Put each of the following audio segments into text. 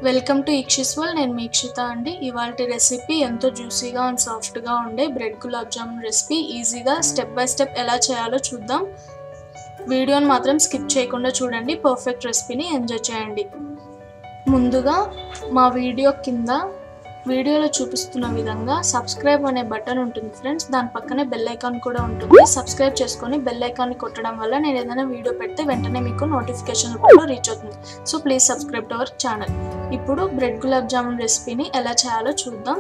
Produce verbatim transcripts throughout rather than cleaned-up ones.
Welcome to ఇక్షిస్ world. నేను మీ ఇక్షిత అండి. ఇవాల్టి రెసిపీ ఎంతో జ్యూసీగా అండ్ సాఫ్ట్గా ఉండే బ్రెడ్ గులాబ్ జామున్ రెసిపీ. ఈజీగా స్టెప్ బై స్టెప్ ఎలా చేయాలో చూద్దాం. వీడియోని మాత్రం స్కిప్ చేయకుండా చూడండి. పర్ఫెక్ట్ రెసిపీని ఎంజాయ్ చేయండి. ముందుగా మా వీడియో కింద వీడియోలో చూపిస్తున్న విధంగా సబ్స్క్రైబ్ అనే బటన్ ఉంటుంది ఫ్రెండ్స్. దాని పక్కనే బెల్ ఐకాన్ కూడా ఉంటుంది. సబ్స్క్రైబ్ చేసుకొని బెల్ ఐకాన్ని కొట్టడం వల్ల నేను ఏదైనా వీడియో పెడితే వెంటనే మీకు నోటిఫికేషన్ కూడా రీచ్ అవుతుంది. So please subscribe to our channel. ఇప్పుడు బ్రెడ్ గులాబ్ జామున్ రెసిపీని ఎలా చేయాలో చూద్దాం.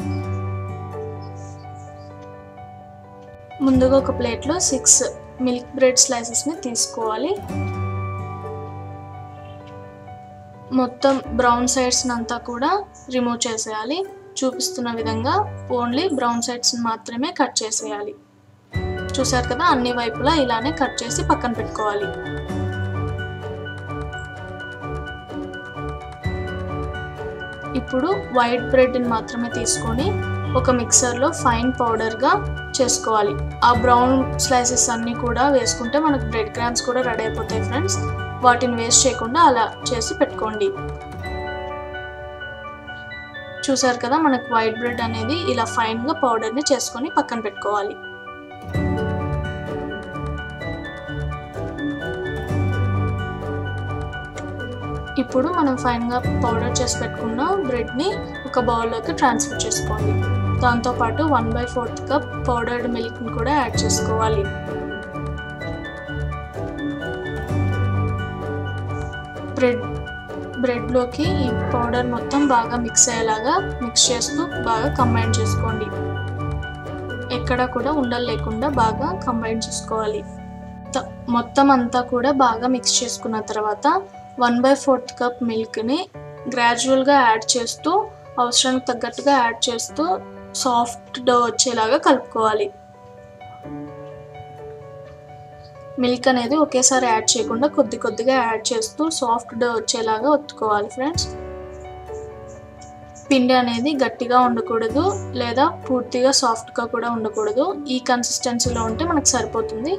ముందుగా ఒక ప్లేట్లో సిక్స్ మిల్క్ బ్రెడ్ స్లైసెస్ని తీసుకోవాలి. మొత్తం బ్రౌన్ సైడ్స్ అంతా కూడా రిమూవ్ చేసేయాలి. చూపిస్తున్న విధంగా ఓన్లీ బ్రౌన్ సైడ్స్ మాత్రమే కట్ చేసేయాలి. చూసారు కదా, అన్ని వైపులా ఇలానే కట్ చేసి పక్కన పెట్టుకోవాలి. ఇప్పుడు వైట్ బ్రెడ్ని మాత్రమే తీసుకొని ఒక మిక్సర్లో ఫైన్ పౌడర్గా చేసుకోవాలి. ఆ బ్రౌన్ స్లైసెస్ అన్నీ కూడా వేసుకుంటే మనకు బ్రెడ్ క్రామ్స్ కూడా రెడీ అయిపోతాయి ఫ్రెండ్స్. వాటిని వేస్ట్ చేయకుండా అలా చేసి పెట్టుకోండి. చూసారు కదా, మనకు వైట్ బ్రెడ్ అనేది ఇలా ఫైన్గా పౌడర్ని చేసుకొని పక్కన పెట్టుకోవాలి. ఇప్పుడు మనం ఫైన్గా పౌడర్ చేసి పెట్టుకున్న బ్రెడ్ని ఒక బౌల్లోకి ట్రాన్స్ఫర్ చేసుకోండి. దాంతోపాటు one by fourth cup powdered మిల్క్ని కూడా యాడ్ చేసుకోవాలి. బ్రెడ్ బ్రెడ్లోకి ఈ పౌడర్ మొత్తం బాగా మిక్స్ అయ్యేలాగా మిక్స్ చేస్తూ బాగా కంబైన్ చేసుకోండి. ఎక్కడ కూడా ఉండలు లేకుండా బాగా కంబైన్ చేసుకోవాలి. మొత్తం అంతా కూడా బాగా మిక్స్ చేసుకున్న తర్వాత వన్ బై ఫోర్త్ కప్ మిల్క్ని గ్రాడ్యువల్గా యాడ్ చేస్తూ అవసరానికి తగ్గట్టుగా యాడ్ చేస్తూ సాఫ్ట్ డో వచ్చేలాగా కలుపుకోవాలి. మిల్క్ అనేది ఒకేసారి యాడ్ చేయకుండా కొద్ది కొద్దిగా యాడ్ చేస్తూ సాఫ్ట్ డో వచ్చేలాగా ఒత్తుకోవాలి ఫ్రెండ్స్. పిండి అనేది గట్టిగా ఉండకూడదు లేదా పూర్తిగా సాఫ్ట్గా కూడా ఉండకూడదు. ఈ కన్సిస్టెన్సీలో ఉంటే మనకు సరిపోతుంది.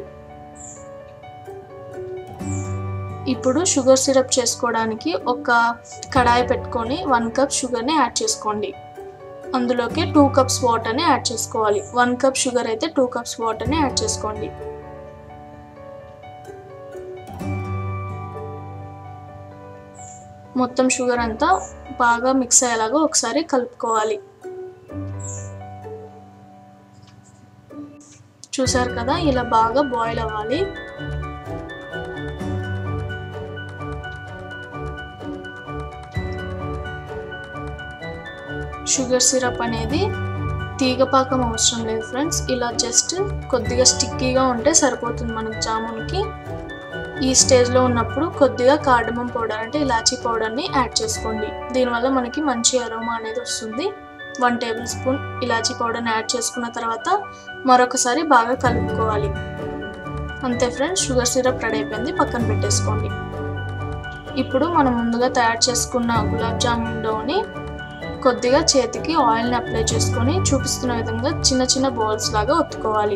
ఇప్పుడు షుగర్ సిరప్ చేసుకోవడానికి ఒక కడాయి పెట్టుకొని వన్ కప్ షుగర్ని యాడ్ చేసుకోండి. అందులోకి టూ కప్స్ వాటర్ని యాడ్ చేసుకోవాలి. వన్ కప్ షుగర్ అయితే టూ కప్స్ వాటర్ని యాడ్ చేసుకోండి. మొత్తం షుగర్ అంతా బాగా మిక్స్ అయ్యేలాగా ఒకసారి కలుపుకోవాలి. చూసారు కదా, ఇలా బాగా బాయిల్ అవ్వాలి. షుగర్ సిరప్ అనేది తీగపాకం అవసరం లేదు ఫ్రెండ్స్. ఇలా జస్ట్ కొద్దిగా స్టిక్కీగా ఉంటే సరిపోతుంది మనకు జామున్కి. ఈ స్టేజ్లో ఉన్నప్పుడు కొద్దిగా కార్డమమ్ పౌడర్ అంటే ఇలాచీ పౌడర్ని యాడ్ చేసుకోండి. దీనివల్ల మనకి మంచి అరోమా అనేది వస్తుంది. వన్ టేబుల్ స్పూన్ ఇలాచీ పౌడర్ని యాడ్ చేసుకున్న తర్వాత మరొకసారి బాగా కలుపుకోవాలి. అంతే ఫ్రెండ్స్, షుగర్ సిరప్ రెడీ అయిపోయింది. పక్కన పెట్టేసుకోండి. ఇప్పుడు మనం ముందుగా తయారు చేసుకున్న గులాబ్ జామున్ డోని కొద్దిగా చేతికి ఆయిల్ని అప్లై చేసుకొని చూపిస్తున్న విధంగా చిన్న చిన్న బాల్స్ లాగా ఒత్తుకోవాలి.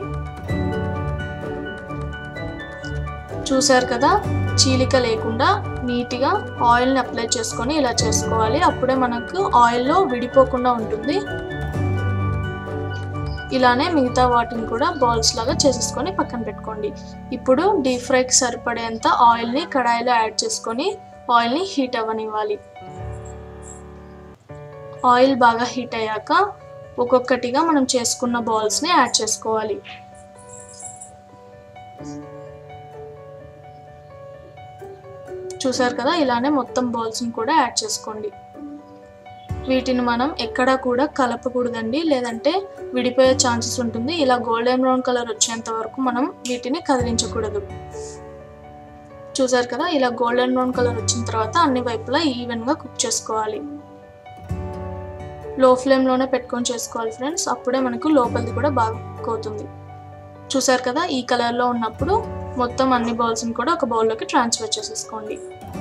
చూసారు కదా, చీలిక లేకుండా నీట్గా ఆయిల్ని అప్లై చేసుకొని ఇలా చేసుకోవాలి. అప్పుడే మనకు ఆయిల్లో విడిపోకుండా ఉంటుంది. ఇలానే మిగతా వాటిని కూడా బాల్స్ లాగా చేసేసుకొని పక్కన పెట్టుకోండి. ఇప్పుడు డీప్ ఫ్రైకి సరిపడేంత ఆయిల్ని కడాయిలో యాడ్ చేసుకొని ఆయిల్ని హీట్ అవ్వనివ్వాలి. ఆయిల్ బాగా హీట్ అయ్యాక ఒక్కొక్కటిగా మనం చేసుకున్న బాల్స్ని యాడ్ చేసుకోవాలి. చూసారు కదా, ఇలానే మొత్తం బాల్స్ని కూడా యాడ్ చేసుకోండి. వీటిని మనం ఎక్కడా కూడా కలపకూడదండి, లేదంటే విడిపోయే ఛాన్సెస్ ఉంటుంది. ఇలా గోల్డెన్ బ్రౌన్ కలర్ వచ్చేంత వరకు మనం వీటిని కదిలించకూడదు. చూసారు కదా, ఇలా గోల్డెన్ బ్రౌన్ కలర్ వచ్చిన తర్వాత అన్ని వైపులా ఈవెన్గా కుక్ చేసుకోవాలి. లో ఫ్లేమ్లోనే పెట్టుకొని చేసుకోవాలి ఫ్రెండ్స్. అప్పుడే మనకు లోపలిది కూడా బాగా కుక్ అవుతుంది. చూసారు కదా, ఈ కలర్లో ఉన్నప్పుడు మొత్తం అన్ని బౌల్స్ని కూడా ఒక బౌల్లోకి ట్రాన్స్ఫర్ చేసేసుకోండి.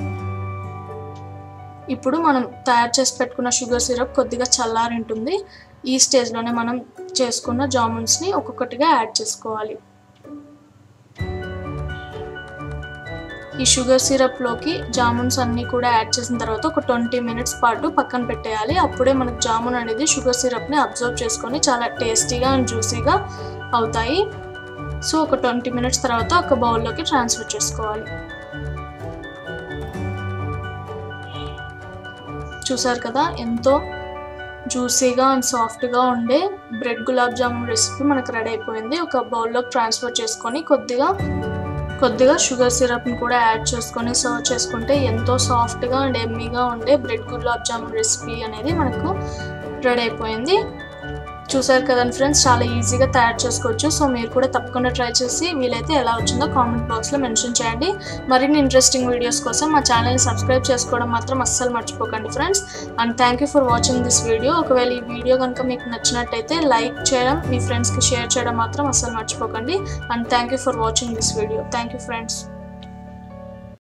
ఇప్పుడు మనం తయారు చేసి పెట్టుకున్న షుగర్ సిరప్ కొద్దిగా చల్లారి ఉంటుంది. ఈ స్టేజ్లోనే మనం చేసుకున్న జామున్స్ని ఒక్కొక్కటిగా యాడ్ చేసుకోవాలి. ఈ షుగర్ సిరప్లోకి జామున్స్ అన్నీ కూడా యాడ్ చేసిన తర్వాత ఒక ట్వంటీ మినిట్స్ పాటు పక్కన పెట్టేయాలి. అప్పుడే మనకు జామున్ అనేది షుగర్ సిరప్ని అబ్జర్వ్ చేసుకొని చాలా టేస్టీగా అండ్ జ్యూసీగా అవుతాయి. సో ఒక ట్వంటీ మినిట్స్ తర్వాత ఒక బౌల్లోకి ట్రాన్స్ఫర్ చేసుకోవాలి. చూసారు కదా, ఎంతో జ్యూసీగా అండ్ సాఫ్ట్గా ఉండే బ్రెడ్ గులాబ్ జామున్ రెసిపీ మనకు రెడీ అయిపోయింది. ఒక బౌల్లోకి ట్రాన్స్ఫర్ చేసుకొని కొద్దిగా కొద్దిగా షుగర్ సిరప్ని కూడా యాడ్ చేసుకొని సర్వ్ చేసుకుంటే ఎంతో సాఫ్ట్గా అండ్ ఎమ్మీగా ఉండే బ్రెడ్ గులాబ్ జామున్ రెసిపీ అనేది మనకు రెడీ అయిపోయింది. చూసారు కదండి ఫ్రెండ్స్, చాలా ఈజీగా తయారు చేసుకోవచ్చు. సో మీరు కూడా తప్పకుండా ట్రై చేసి వీలైతే ఎలా వచ్చిందో కామెంట్ బాక్స్లో మెన్షన్ చేయండి. మరిన్ని ఇంట్రెస్టింగ్ వీడియోస్ కోసం మా ఛానల్ని సబ్స్క్రైబ్ చేసుకోవడం మాత్రం అస్సలు మర్చిపోకండి friends. And thank you for watching this video. ఒకవేళ ఈ వీడియో కనుక మీకు నచ్చినట్టయితే లైక్ చేయడం, మీ ఫ్రెండ్స్కి షేర్ చేయడం మాత్రం అస్సలు మర్చిపోకండి. And thank you for watching this video. Thank you friends.